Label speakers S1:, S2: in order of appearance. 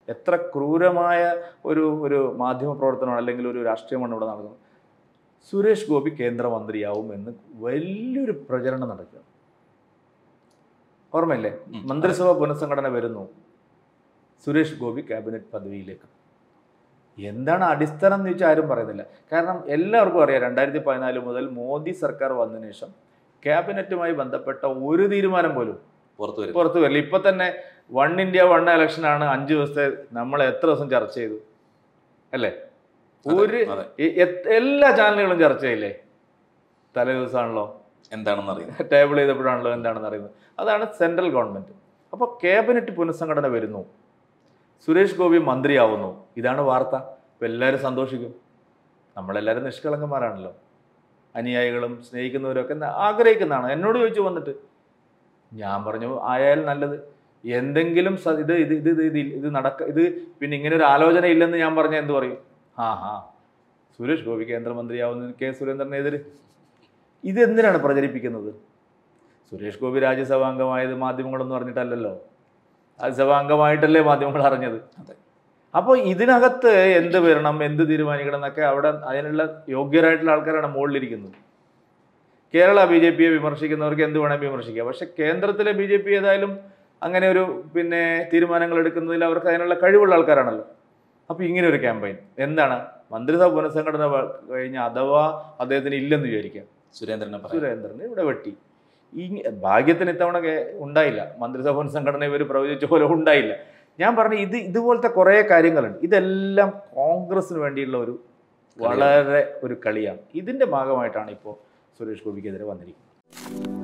S1: എത്ര ക്രൂരമായ ഒരു മാധ്യമ പ്രവർത്തനമാണ് അല്ലെങ്കിൽ ഒരു രാഷ്ട്രീയമാണ് ഇവിടെ നടക്കുന്നത്. സുരേഷ് ഗോപി കേന്ദ്രമന്ത്രിയാവും എന്ന് വലിയൊരു പ്രചരണം നടക്കുക. ഓർമ്മയില്ലേ? മന്ത്രിസഭ പുനഃസംഘടന വരുന്നു, സുരേഷ് ഗോപി ക്യാബിനറ്റ് പദവിയിലേക്ക്. എന്താണ് അടിസ്ഥാനം എന്ന് ചോദിച്ചാൽ ആരും പറയുന്നില്ല. കാരണം എല്ലാവർക്കും അറിയാം 2014 മുതൽ മോദി സർക്കാർ വന്നതിന് ശേഷം ക്യാബിനറ്റുമായി ബന്ധപ്പെട്ട ഒരു തീരുമാനം പോലും പുറത്തു വരില്ല. ഇപ്പൊ തന്നെ 1 India 1 ഇലക്ഷനാണ് 5 ദിവസത്തെ, നമ്മൾ എത്ര ദിവസം ചർച്ച ചെയ്തു അല്ലേ? എല്ലാ ചാനലുകളും ചർച്ച ചെയ്യില്ലേ? തലേ ദിവസമാണല്ലോ
S2: എന്താണെന്ന് അറിയുന്നത്,
S1: ടേബിൾ ചെയ്തപ്പോഴാണല്ലോ എന്താണെന്ന് അറിയുന്നത്. അതാണ് സെൻട്രൽ ഗവൺമെന്റ്. അപ്പോൾ ക്യാബിനറ്റ് പുനഃസംഘടന വരുന്നു, സുരേഷ് ഗോപി മന്ത്രിയാവുന്നു, ഇതാണ് വാർത്ത. ഇപ്പം എല്ലാവരും സന്തോഷിക്കും. നമ്മളെല്ലാവരും നിഷ്കളങ്കന്മാരാണല്ലോ, അനുയായികളും സ്നേഹിക്കുന്നവരൊക്കെ ആഗ്രഹിക്കുന്നതാണ്. എന്നോട് ചോദിച്ചു വന്നിട്ട്, ഞാൻ പറഞ്ഞു ആയാൽ നല്ലത്. എന്തെങ്കിലും ഇത് പിന്നെ ഇങ്ങനെ ഒരു ആലോചന ഇല്ലെന്ന് ഞാൻ പറഞ്ഞാൽ എന്ത് പറയും? സുരേഷ് ഗോപി കേന്ദ്രമന്ത്രിയാവുന്ന കെ സുരേന്ദ്രനെതിരെ ഇതെന്തിനാണ് പ്രചരിപ്പിക്കുന്നത്? സുരേഷ് ഗോപി രാജ്യസഭാംഗമായത് മാധ്യമങ്ങളൊന്നും അറിഞ്ഞിട്ടല്ലല്ലോ, രാജ്യസഭാംഗമായിട്ടല്ലേ മാധ്യമങ്ങൾ അറിഞ്ഞത്. അപ്പോൾ ഇതിനകത്ത് എന്ത് വരണം, എന്ത് തീരുമാനിക്കണം എന്നൊക്കെ അവിടെ അതിനുള്ള യോഗ്യരായിട്ടുള്ള ആൾക്കാരാണ് മുകളിലിരിക്കുന്നത്. കേരള BJPയെ വിമർശിക്കുന്നവർക്ക് എന്ത് വേണം വിമർശിക്കാം. പക്ഷെ കേന്ദ്രത്തിലെ BJP ഏതായാലും അങ്ങനെ ഒരു തീരുമാനങ്ങൾ എടുക്കുന്നതിൽ അവർക്ക് അതിനുള്ള കഴിവുള്ള ആൾക്കാരാണല്ലോ. അപ്പോൾ ഇങ്ങനെ ഒരു ക്യാമ്പയിൻ എന്താണ്? മന്ത്രിസഭ പുനഃസംഘടന കഴിഞ്ഞ അഥവാ അദ്ദേഹത്തിന് ഇല്ലെന്ന് വിചാരിക്കാം, സുരേന്ദ്രന് ഇവിടെ വെട്ടി. ഈ ഭാഗ്യത്തിന് ഇത്തവണ ഉണ്ടായില്ല, മന്ത്രിസഭ പുനഃസംഘടന ഇവർ പ്രവചിച്ച പോലെ ഉണ്ടായില്ല. ഞാൻ പറഞ്ഞു ഇതുപോലത്തെ കുറേ കാര്യങ്ങളുണ്ട്. ഇതെല്ലാം കോൺഗ്രസിന് വേണ്ടിയുള്ള വളരെ ഒരു കളിയാണ്. ഇതിൻ്റെ ഭാഗമായിട്ടാണ് ഇപ്പോൾ സുരേഷ് ഗോപിക്കെതിരെ വന്നിരിക്കുന്നത്.